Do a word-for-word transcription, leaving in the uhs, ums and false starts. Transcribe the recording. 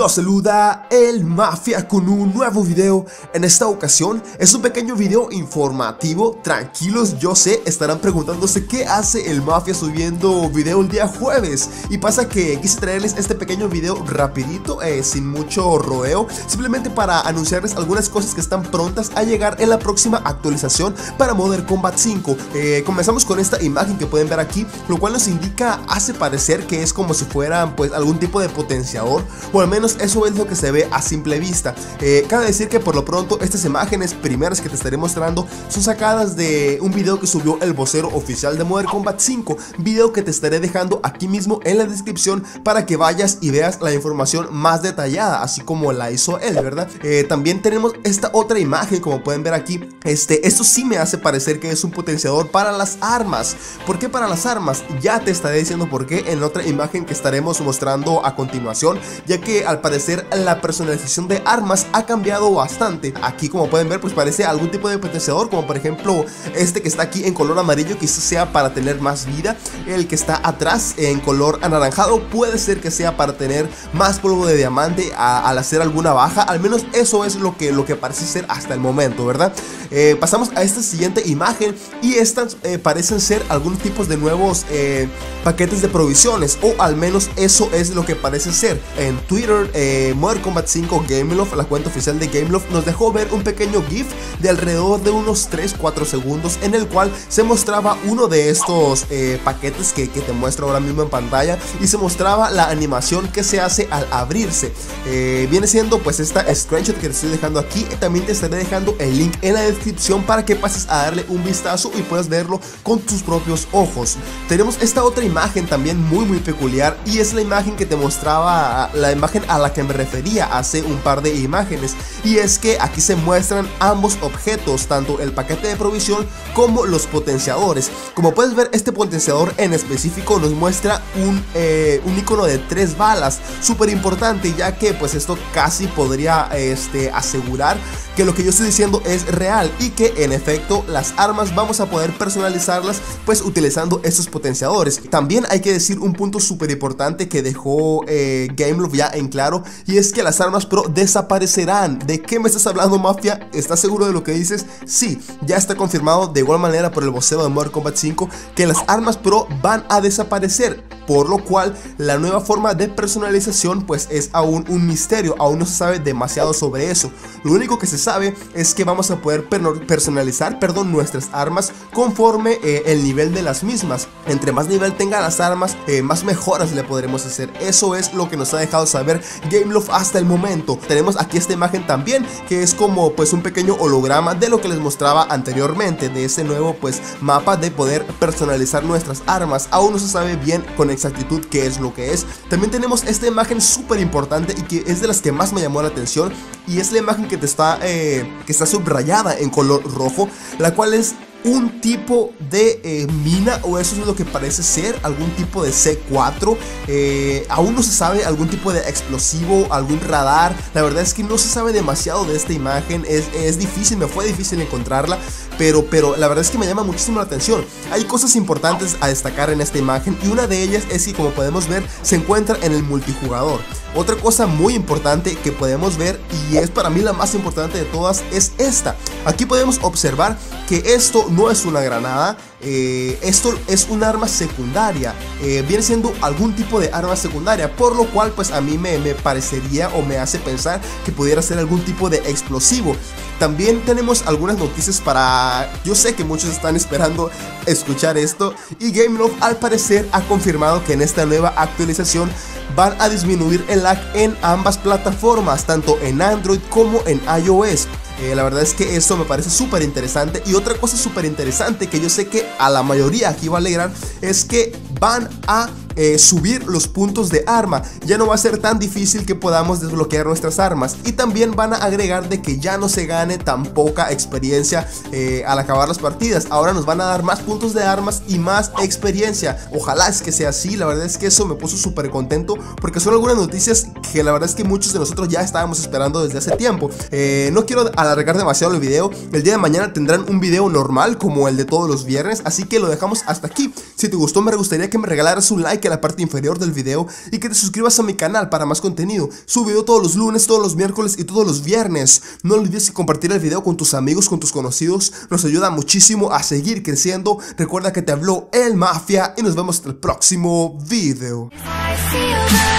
Los saluda el Mafia con un nuevo video. En esta ocasión es un pequeño video informativo. Tranquilos, yo sé, estarán preguntándose qué hace el Mafia subiendo video el día jueves. Y pasa que quise traerles este pequeño video rapidito, eh, sin mucho rodeo, simplemente para anunciarles algunas cosas que están prontas a llegar en la próxima actualización para Modern Combat cinco. eh, Comenzamos con esta imagen que pueden ver aquí, lo cual nos indica, hace parecer que es como si fuera pues algún tipo de potenciador, o al menos eso es lo que se ve a simple vista. eh, Cabe decir que por lo pronto estas imágenes primeras que te estaré mostrando son sacadas de un video que subió el vocero oficial de Modern Combat cinco, video que te estaré dejando aquí mismo en la descripción para que vayas y veas la información más detallada, así como la hizo él, ¿verdad? Eh, también tenemos esta otra imagen, como pueden ver aquí. Este, esto sí me hace parecer que es un potenciador para las armas. ¿Por qué para las armas? Ya te estaré diciendo por qué en otra imagen que estaremos mostrando a continuación, ya que al parecer la personalización de armas ha cambiado bastante. Aquí, como pueden ver, pues parece algún tipo de potenciador, como por ejemplo este que está aquí en color amarillo, quizás sea para tener más vida. El que está atrás en color anaranjado puede ser que sea para tener más polvo de diamante a, al hacer alguna baja. Al menos eso es lo que, lo que parece ser hasta el momento, ¿verdad? Eh, pasamos a esta siguiente imagen y estas eh, parecen ser algunos tipos de nuevos eh, paquetes de provisiones, o al menos eso es lo que parece ser. En Twitter, eh, Modern Combat cinco Gameloft, la cuenta oficial de Gameloft, nos dejó ver un pequeño GIF de alrededor de unos tres cuatro segundos, en el cual se mostraba uno de estos eh, paquetes que, que te muestro ahora mismo en pantalla, y se mostraba la animación que se hace al abrirse. eh, Viene siendo pues esta screenshot que te estoy dejando aquí. También te estaré dejando el link en la descripción para que pases a darle un vistazo y puedas verlo con tus propios ojos. Tenemos esta otra imagen también muy muy peculiar, y es la imagen que te mostraba, la imagen a la que me refería hace un par de imágenes, y es que aquí se muestran ambos objetos, tanto el paquete de provisión como los potenciadores. Como puedes ver, este potenciador en específico nos muestra un, eh, un icono de tres balas, súper importante, ya que pues esto casi podría este, asegurar que lo que yo estoy diciendo es real, y que en efecto las armas vamos a poder personalizarlas pues utilizando estos potenciadores. También hay que decir un punto súper importante que dejó eh, Gameloft ya en claro, y es que las armas pro desaparecerán. ¿De qué me estás hablando, Mafia? ¿Estás seguro de lo que dices? Sí, ya está confirmado de igual manera por el vocero de Modern Combat cinco que las armas pro van a desaparecer, por lo cual la nueva forma de personalización pues es aún un misterio. Aún no se sabe demasiado sobre eso. Lo único que se sabe es que vamos a poder personalizar perdón, nuestras armas conforme eh, el nivel de las mismas. Entre más nivel tengan las armas, eh, más mejoras le podremos hacer. Eso es lo que nos ha dejado saber Gameloft hasta el momento. Tenemos aquí esta imagen también, que es como pues un pequeño holograma de lo que les mostraba anteriormente, de ese nuevo pues mapa de poder personalizar nuestras armas. Aún no se sabe bien con exactitud qué es lo que es. También tenemos esta imagen súper importante y que es de las que más me llamó la atención, y es la imagen que te está eh, que está subrayada en color rojo, la cual es un tipo de eh, mina, o eso es lo que parece ser, algún tipo de C cuatro. eh, Aún no se sabe, algún tipo de explosivo, algún radar. La verdad es que no se sabe demasiado de esta imagen. Es, es difícil, me fue difícil encontrarla, pero, pero la verdad es que me llama muchísimo la atención. Hay cosas importantes a destacar en esta imagen, y una de ellas es que, como podemos ver, se encuentra en el multijugador. Otra cosa muy importante que podemos ver, y es para mí la más importante de todas, es esta. Aquí podemos observar que esto no es una granada, eh, esto es un arma secundaria, eh, viene siendo algún tipo de arma secundaria, por lo cual pues a mí me, me parecería o me hace pensar que pudiera ser algún tipo de explosivo. También tenemos algunas noticias para... Yo sé que muchos están esperando escuchar esto, y Gameloft al parecer ha confirmado que en esta nueva actualización van a disminuir el lag en ambas plataformas, tanto en Android como en iOS. Eh, la verdad es que esto me parece súper interesante. Y otra cosa súper interesante que yo sé que a la mayoría aquí va a alegrar es que van a eh, subir los puntos de arma. Ya no va a ser tan difícil que podamos desbloquear nuestras armas. Y también van a agregar de que ya no se gane tan poca experiencia eh, al acabar las partidas. Ahora nos van a dar más puntos de armas y más experiencia. Ojalá es que sea así. La verdad es que eso me puso súper contento, porque son algunas noticias que la verdad es que muchos de nosotros ya estábamos esperando desde hace tiempo. eh, No quiero alargar demasiado el video. El día de mañana tendrán un video normal como el de todos los viernes, así que lo dejamos hasta aquí. Si te gustó, me gustaría que me regalaras un like en la parte inferior del video y que te suscribas a mi canal para más contenido. Subo video todos los lunes, todos los miércoles y todos los viernes. No olvides compartir el video con tus amigos, con tus conocidos. Nos ayuda muchísimo a seguir creciendo. Recuerda que te habló el Mafia y nos vemos hasta el próximo video.